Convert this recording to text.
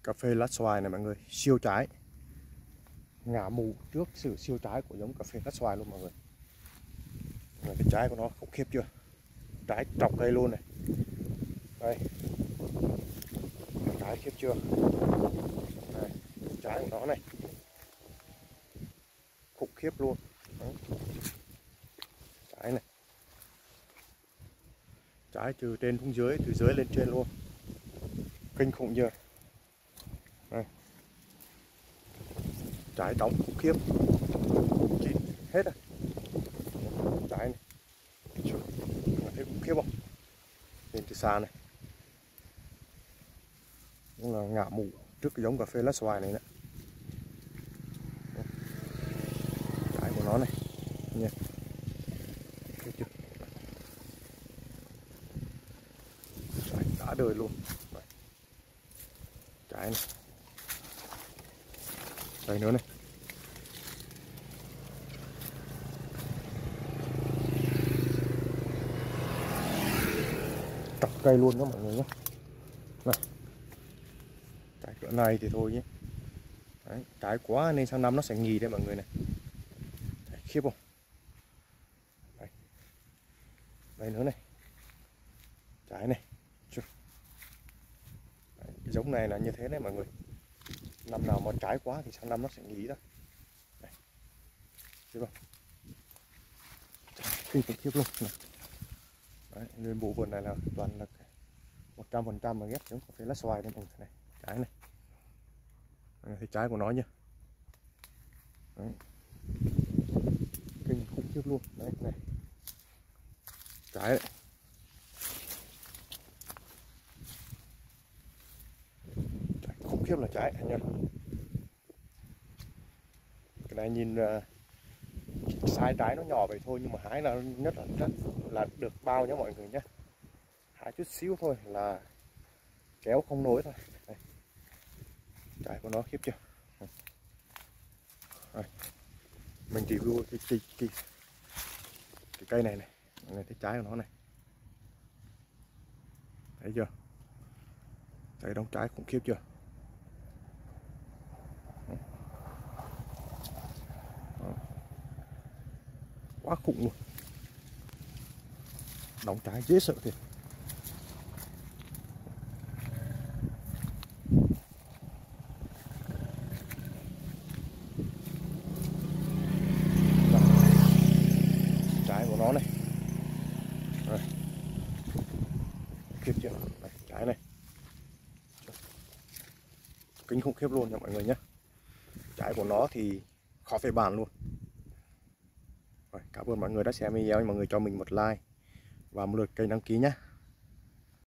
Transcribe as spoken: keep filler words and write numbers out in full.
Cà phê lát xoài này mọi người, siêu trái. Ngả mù trước sự siêu trái của giống cà phê lát xoài luôn mọi người. Mọi người cái trái của nó khủng khiếp chưa? Trái trọc cây luôn này. Đây. Trái khiếp chưa? Đây, trái của nó này. Khủng khiếp luôn. Đấy. Trái này. Trái từ trên xuống dưới, từ dưới lên trên luôn. Kinh khủng chưa? Đây. Trái đóng khủng khiếp. Chín hết rồi. Trái này. Chưa. Thấy khủng khiếp không? Nhìn từ xa này. Cũng là ngả mù trước cái giống cà phê lát xoài này nữa. Trái của nó này. Nhìn. Thấy chưa? Trái đã đời luôn. Đây. Trái này. Đây nữa này. Cặp cây luôn đó mọi người nhé. Này. Trái cỡ này thì thôi nhé. Đấy, trái quá nên sang năm nó sẽ nghỉ đấy mọi người này. Đấy, khiếp không? Đây. Đây nữa này. Trái này. Đấy, cái giống này là như thế đấy mọi người. Năm nào mà trái quá thì sang năm nó sẽ nghỉ đó. Đây. Thấy không? Kinh khủng khiếp luôn này. Đấy, nên bộ vườn này là toàn là một trăm phần trăm mà ghép giống cà phê lát xoài đây mọi người này. Trái này. Đây, thấy trái của nó nhá. Đấy. Kinh khủng khiếp luôn. Đấy này. Trái đấy. Trái khủng khiếp là trái nha. Cái này nhìn uh, size trái nó nhỏ vậy thôi nhưng mà hái là nhất là rất là được bao nhá mọi người nhé. Hái chút xíu thôi là kéo không nổi thôi. Đây. Trái của nó khiếp chưa? Đây. Mình review cái, cái, cái, cái cây này này, này thấy trái của nó này, thấy chưa? Trái đóng trái khủng khiếp chưa? Đó. Quá khủng luôn, đóng trái dễ sợ thiệt. Trái của nó này, đây. Khiếp chưa? Đây, trái này kinh khủng khiếp luôn nha mọi người nhé. Trái của nó thì khó phê bàn luôn. Rồi, cảm ơn mọi người đã xem video, mọi người cho mình một like và một lượt kênh đăng ký nhé.